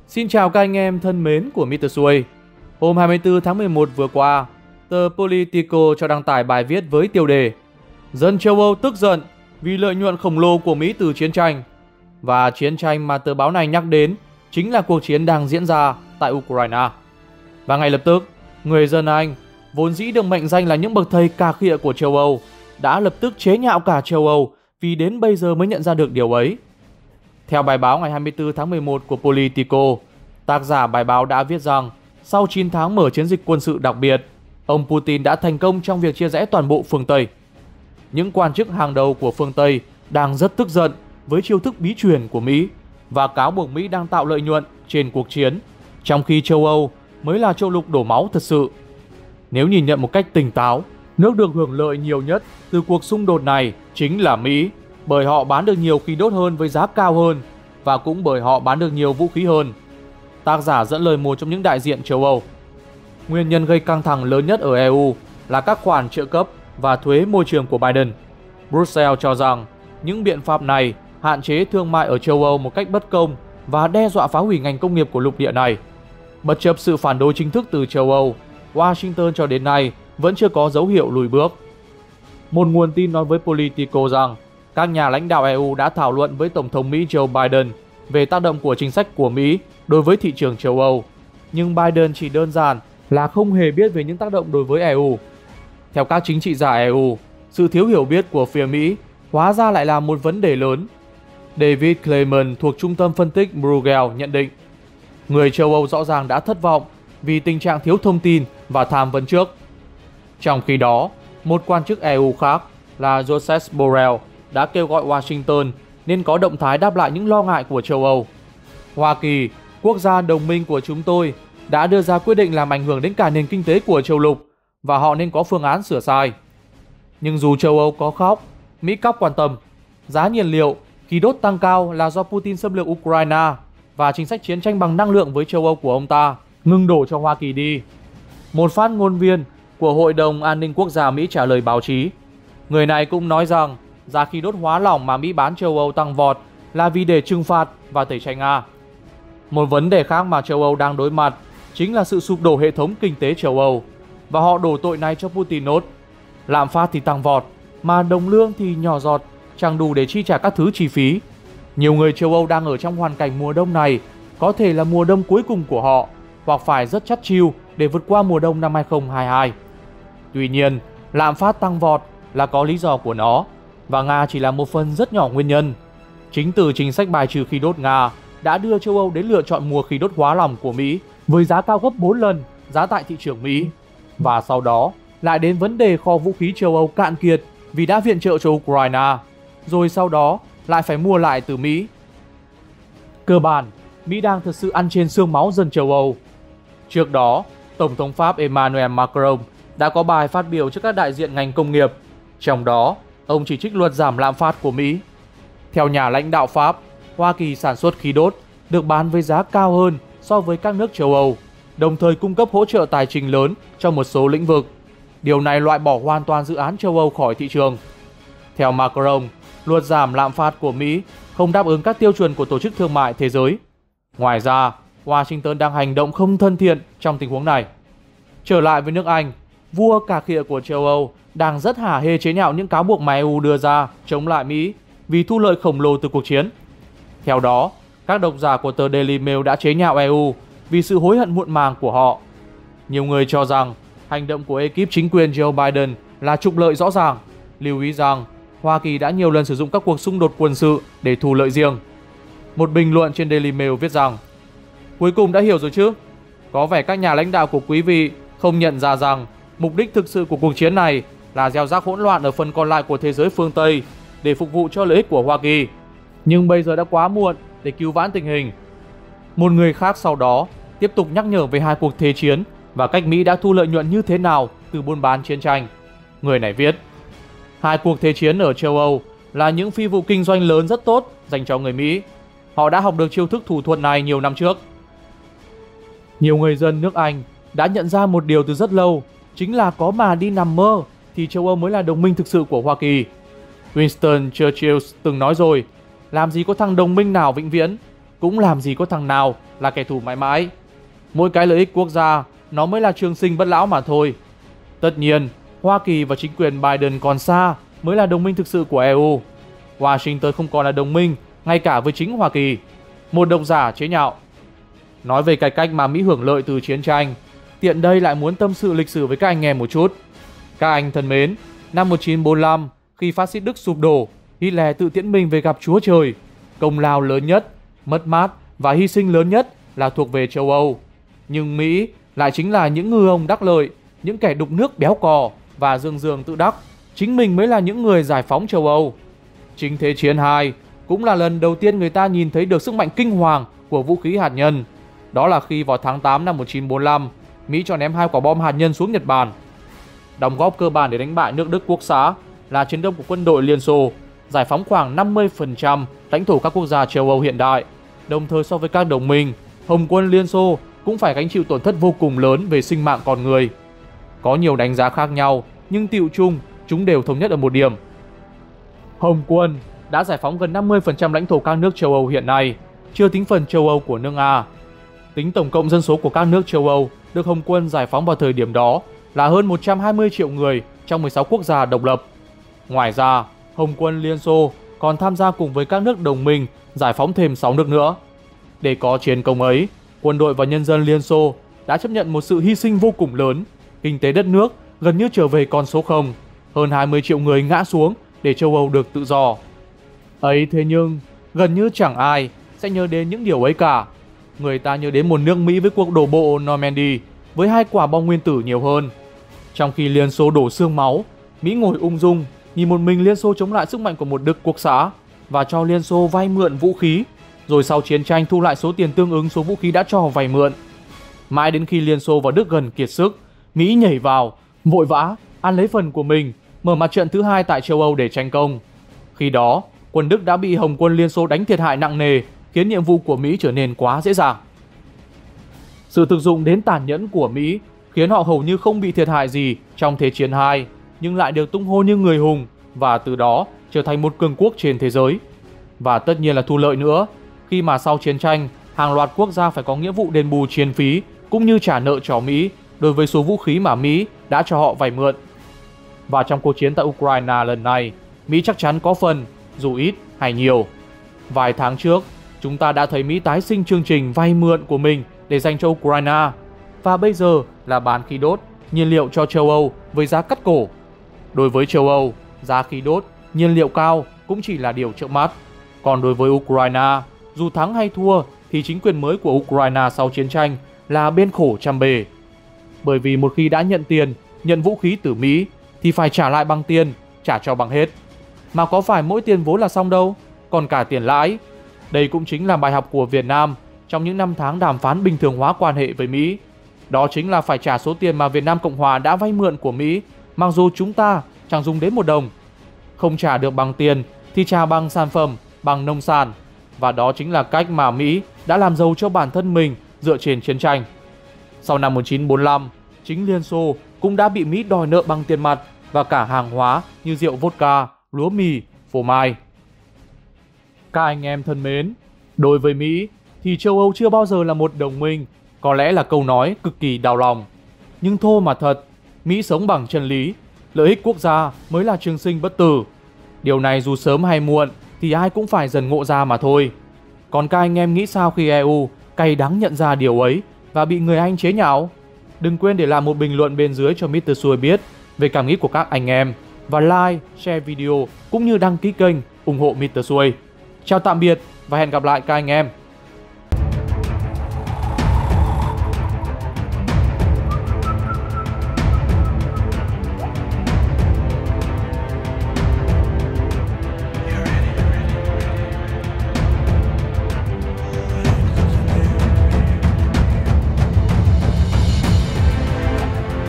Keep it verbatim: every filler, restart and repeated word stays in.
Xin chào các anh em thân mến của mít tơ Xuôi. Hôm hai mươi tư tháng mười một vừa qua, tờ Politico cho đăng tải bài viết với tiêu đề Dân châu Âu tức giận vì lợi nhuận khổng lồ của Mỹ từ chiến tranh. Và chiến tranh mà tờ báo này nhắc đến chính là cuộc chiến đang diễn ra tại Ukraine. Và ngay lập tức, người dân Anh, vốn dĩ được mệnh danh là những bậc thầy cà khịa của châu Âu, đã lập tức chế nhạo cả châu Âu vì đến bây giờ mới nhận ra được điều ấy. Theo bài báo ngày hai mươi tư tháng mười một của Politico, tác giả bài báo đã viết rằng sau chín tháng mở chiến dịch quân sự đặc biệt, ông Putin đã thành công trong việc chia rẽ toàn bộ phương Tây. Những quan chức hàng đầu của phương Tây đang rất tức giận với chiêu thức bí truyền của Mỹ và cáo buộc Mỹ đang tạo lợi nhuận trên cuộc chiến, trong khi châu Âu mới là châu lục đổ máu thật sự. Nếu nhìn nhận một cách tỉnh táo, nước được hưởng lợi nhiều nhất từ cuộc xung đột này chính là Mỹ, bởi họ bán được nhiều khí đốt hơn với giá cao hơn và cũng bởi họ bán được nhiều vũ khí hơn. Tác giả dẫn lời một trong những đại diện châu Âu. Nguyên nhân gây căng thẳng lớn nhất ở e u là các khoản trợ cấp và thuế môi trường của Biden. Brussels cho rằng những biện pháp này hạn chế thương mại ở châu Âu một cách bất công và đe dọa phá hủy ngành công nghiệp của lục địa này. Bất chấp sự phản đối chính thức từ châu Âu, Washington cho đến nay vẫn chưa có dấu hiệu lùi bước. Một nguồn tin nói với Politico rằng các nhà lãnh đạo e u đã thảo luận với Tổng thống Mỹ Joe Biden về tác động của chính sách của Mỹ đối với thị trường châu Âu, nhưng Biden chỉ đơn giản là không hề biết về những tác động đối với e u. Theo các chính trị gia e u, sự thiếu hiểu biết của phía Mỹ hóa ra lại là một vấn đề lớn. David Clement thuộc trung tâm phân tích Bruegel nhận định, người châu Âu rõ ràng đã thất vọng vì tình trạng thiếu thông tin và tham vấn trước. Trong khi đó, một quan chức e u khác là Joseph Borrell đã kêu gọi Washington nên có động thái đáp lại những lo ngại của châu Âu. Hoa Kỳ, quốc gia đồng minh của chúng tôi, đã đưa ra quyết định làm ảnh hưởng đến cả nền kinh tế của châu lục và họ nên có phương án sửa sai. Nhưng dù châu Âu có khóc, Mỹ cóc quan tâm. Giá nhiên liệu, khí đốt tăng cao là do Putin xâm lược Ukraine và chính sách chiến tranh bằng năng lượng với châu Âu của ông ta ngừng đổ cho Hoa Kỳ đi. Một phát ngôn viên của Hội đồng An ninh Quốc gia Mỹ trả lời báo chí. Người này cũng nói rằng giá khí đốt hóa lỏng mà Mỹ bán châu Âu tăng vọt là vì để trừng phạt và tẩy chay Nga. Một vấn đề khác mà châu Âu đang đối mặt chính là sự sụp đổ hệ thống kinh tế châu Âu, và họ đổ tội này cho Putin nốt. Lạm phát thì tăng vọt, mà đồng lương thì nhỏ giọt, chẳng đủ để chi trả các thứ chi phí. Nhiều người châu Âu đang ở trong hoàn cảnh mùa đông này có thể là mùa đông cuối cùng của họ, hoặc phải rất chắt chiu để vượt qua mùa đông năm hai không hai hai. Tuy nhiên, lạm phát tăng vọt là có lý do của nó, và Nga chỉ là một phần rất nhỏ nguyên nhân. Chính từ chính sách bài trừ khí đốt Nga đã đưa châu Âu đến lựa chọn mua khí đốt hóa lỏng của Mỹ với giá cao gấp bốn lần giá tại thị trường Mỹ. Và sau đó lại đến vấn đề kho vũ khí châu Âu cạn kiệt vì đã viện trợ cho Ukraine, rồi sau đó lại phải mua lại từ Mỹ. Cơ bản, Mỹ đang thực sự ăn trên xương máu dân châu Âu. Trước đó, Tổng thống Pháp Emmanuel Macron đã có bài phát biểu trước các đại diện ngành công nghiệp. Trong đó, ông chỉ trích luật giảm lạm phát của Mỹ. Theo nhà lãnh đạo Pháp, Hoa Kỳ sản xuất khí đốt được bán với giá cao hơn so với các nước châu Âu, đồng thời cung cấp hỗ trợ tài chính lớn cho một số lĩnh vực. Điều này loại bỏ hoàn toàn dự án châu Âu khỏi thị trường. Theo Macron, luật giảm lạm phát của Mỹ không đáp ứng các tiêu chuẩn của Tổ chức Thương mại Thế giới. Ngoài ra, Washington đang hành động không thân thiện trong tình huống này. Trở lại với nước Anh, vua cà khịa của châu Âu đang rất hả hê chế nhạo những cáo buộc mà e u đưa ra chống lại Mỹ vì thu lợi khổng lồ từ cuộc chiến. Theo đó, các độc giả của tờ Daily Mail đã chế nhạo e u vì sự hối hận muộn màng của họ. Nhiều người cho rằng hành động của ekip chính quyền Joe Biden là trục lợi rõ ràng, lưu ý rằng Hoa Kỳ đã nhiều lần sử dụng các cuộc xung đột quân sự để thu lợi riêng. Một bình luận trên Daily Mail viết rằng, cuối cùng đã hiểu rồi chứ? Có vẻ các nhà lãnh đạo của quý vị không nhận ra rằng mục đích thực sự của cuộc chiến này là gieo rắc hỗn loạn ở phần còn lại của thế giới phương Tây để phục vụ cho lợi ích của Hoa Kỳ. Nhưng bây giờ đã quá muộn để cứu vãn tình hình. Một người khác sau đó tiếp tục nhắc nhở về hai cuộc thế chiến và cách Mỹ đã thu lợi nhuận như thế nào từ buôn bán chiến tranh. Người này viết, hai cuộc thế chiến ở châu Âu là những phi vụ kinh doanh lớn rất tốt dành cho người Mỹ. Họ đã học được chiêu thức thủ thuật này nhiều năm trước. Nhiều người dân nước Anh đã nhận ra một điều từ rất lâu, chính là có mà đi nằm mơ thì châu Âu mới là đồng minh thực sự của Hoa Kỳ. Winston Churchill từng nói rồi, làm gì có thằng đồng minh nào vĩnh viễn. cũng làm gì có thằng nào là kẻ thù mãi mãi. Mỗi cái lợi ích quốc gia nó mới là trường sinh bất lão mà thôi. Tất nhiên, Hoa Kỳ và chính quyền Biden còn xa mới là đồng minh thực sự của e u. Washington không còn là đồng minh ngay cả với chính Hoa Kỳ. Một độc giả chế nhạo. Nói về cái cách mà Mỹ hưởng lợi từ chiến tranh, tiện đây lại muốn tâm sự lịch sử với các anh em một chút. Các anh thân mến, năm một nghìn chín trăm bốn mươi lăm, khi phát xít Đức sụp đổ, Hitler tự tiễn mình về gặp Chúa Trời. Công lao lớn nhất, mất mát và hy sinh lớn nhất là thuộc về châu Âu. Nhưng Mỹ lại chính là những ngư ông đắc lợi, những kẻ đục nước béo cò và dương dương tự đắc. Chính mình mới là những người giải phóng châu Âu. Chính Thế chiến hai cũng là lần đầu tiên người ta nhìn thấy được sức mạnh kinh hoàng của vũ khí hạt nhân. Đó là khi vào tháng tám năm một nghìn chín trăm bốn mươi lăm, Mỹ cho ném hai quả bom hạt nhân xuống Nhật Bản. Đóng góp cơ bản để đánh bại nước Đức Quốc xã là chiến đông của quân đội Liên Xô, giải phóng khoảng năm mươi phần trăm lãnh thổ các quốc gia châu Âu hiện đại. Đồng thời so với các đồng minh, Hồng quân Liên Xô cũng phải gánh chịu tổn thất vô cùng lớn về sinh mạng con người. Có nhiều đánh giá khác nhau, nhưng tựu chung chúng đều thống nhất ở một điểm. Hồng quân đã giải phóng gần năm mươi phần trăm lãnh thổ các nước châu Âu hiện nay, chưa tính phần châu Âu của nước Nga. Tính tổng cộng dân số của các nước châu Âu được Hồng quân giải phóng vào thời điểm đó là hơn một trăm hai mươi triệu người trong mười sáu quốc gia độc lập. Ngoài ra, Hồng quân Liên Xô còn tham gia cùng với các nước đồng minh giải phóng thêm sáu nước nữa. Để có chiến công ấy, quân đội và nhân dân Liên Xô đã chấp nhận một sự hy sinh vô cùng lớn. Kinh tế đất nước gần như trở về con số không, hơn hai mươi triệu người ngã xuống để châu Âu được tự do. Ấy thế nhưng, gần như chẳng ai sẽ nhớ đến những điều ấy cả. Người ta nhớ đến một nước Mỹ với cuộc đổ bộ Normandy với hai quả bom nguyên tử nhiều hơn. Trong khi Liên Xô đổ xương máu, Mỹ ngồi ung dung nhìn một mình Liên Xô chống lại sức mạnh của một Đức Quốc xã và cho Liên Xô vay mượn vũ khí, rồi sau chiến tranh thu lại số tiền tương ứng số vũ khí đã cho vay mượn. Mãi đến khi Liên Xô và Đức gần kiệt sức, Mỹ nhảy vào, vội vã ăn lấy phần của mình, mở mặt trận thứ hai tại châu Âu để tranh công. Khi đó, quân Đức đã bị Hồng quân Liên Xô đánh thiệt hại nặng nề, khiến nhiệm vụ của Mỹ trở nên quá dễ dàng. Sự thực dụng đến tàn nhẫn của Mỹ khiến họ hầu như không bị thiệt hại gì trong Thế chiến hai, nhưng lại được tung hô như người hùng và từ đó trở thành một cường quốc trên thế giới. Và tất nhiên là thu lợi nữa, khi mà sau chiến tranh, hàng loạt quốc gia phải có nghĩa vụ đền bù chiến phí cũng như trả nợ cho Mỹ đối với số vũ khí mà Mỹ đã cho họ vay mượn. Và trong cuộc chiến tại Ukraine lần này, Mỹ chắc chắn có phần, dù ít hay nhiều. Vài tháng trước, chúng ta đã thấy Mỹ tái sinh chương trình vay mượn của mình để dành cho Ukraine. Và bây giờ là bán khí đốt, nhiên liệu cho châu Âu với giá cắt cổ. Đối với châu Âu, giá khí đốt, nhiên liệu cao cũng chỉ là điều trước mắt. Còn đối với Ukraine, dù thắng hay thua thì chính quyền mới của Ukraine sau chiến tranh là bên khổ trăm bề. Bởi vì một khi đã nhận tiền, nhận vũ khí từ Mỹ thì phải trả lại bằng tiền, trả cho bằng hết. Mà có phải mỗi tiền vốn là xong đâu, còn cả tiền lãi. Đây cũng chính là bài học của Việt Nam trong những năm tháng đàm phán bình thường hóa quan hệ với Mỹ. Đó chính là phải trả số tiền mà Việt Nam Cộng Hòa đã vay mượn của Mỹ, mặc dù chúng ta chẳng dùng đến một đồng. Không trả được bằng tiền thì trả bằng sản phẩm, bằng nông sản. Và đó chính là cách mà Mỹ đã làm giàu cho bản thân mình dựa trên chiến tranh. Sau năm một nghìn chín trăm bốn mươi lăm, chính Liên Xô cũng đã bị Mỹ đòi nợ bằng tiền mặt và cả hàng hóa như rượu vodka, lúa mì, phô mai. Các anh em thân mến, đối với Mỹ thì châu Âu chưa bao giờ là một đồng minh, có lẽ là câu nói cực kỳ đau lòng. Nhưng thô mà thật, Mỹ sống bằng chân lý, lợi ích quốc gia mới là trường sinh bất tử. Điều này dù sớm hay muộn thì ai cũng phải dần ngộ ra mà thôi. Còn các anh em nghĩ sao khi e u cay đắng nhận ra điều ấy và bị người Anh chế nhạo? Đừng quên để lại một bình luận bên dưới cho mít tơ Xuôi biết về cảm nghĩ của các anh em, và like, share video cũng như đăng ký kênh ủng hộ mít tơ Xuôi. Chào tạm biệt và hẹn gặp lại các anh em.